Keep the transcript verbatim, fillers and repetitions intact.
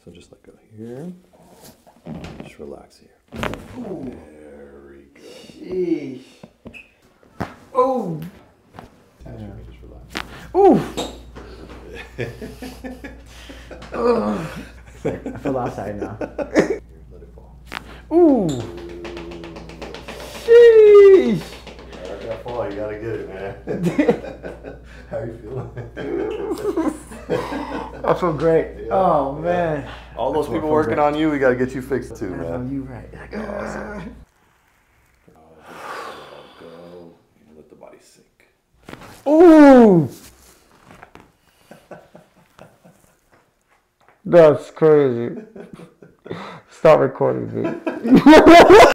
So just let go here. Just relax here. Ooh. Very good. Sheesh. Oh. Yeah. Just relax. Ooh. Oh. I feel outside now. Here, let it fall. Ooh. Sheesh. Let that fall. You gotta get it, man. How are you feeling? I feel great. Yeah, Oh, yeah. man. All those people working on you, we gotta get you fixed too, man. Oh, you right. Like, Awesome. Go. And let the body sink. ooh. That's crazy. Stop recording me.